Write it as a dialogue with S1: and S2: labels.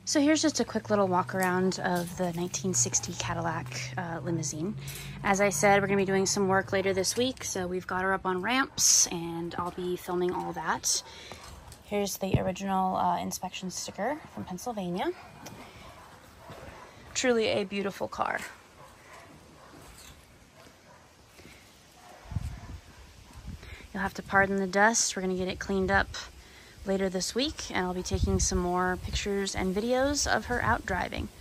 S1: So here's just a quick little walk around of the 1960 Cadillac Limousine. As I said, we're going to be doing some work later this week, so we've got her up on ramps and I'll be filming all that. Here's the original inspection sticker from Pennsylvania. Truly a beautiful car. You'll have to pardon the dust. We're going to get it cleaned up later this week, and I'll be taking some more pictures and videos of her out driving.